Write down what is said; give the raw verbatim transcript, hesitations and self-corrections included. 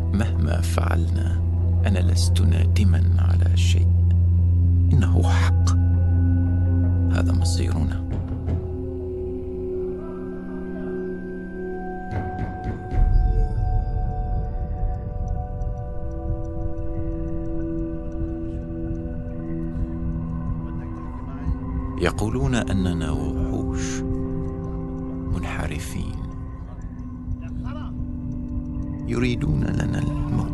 مهما فعلنا أنا لست نادما على شيء. إنه حق، هذا مصيرنا. يقولون أننا وحوش منحرفين، يريدون لنا الموت.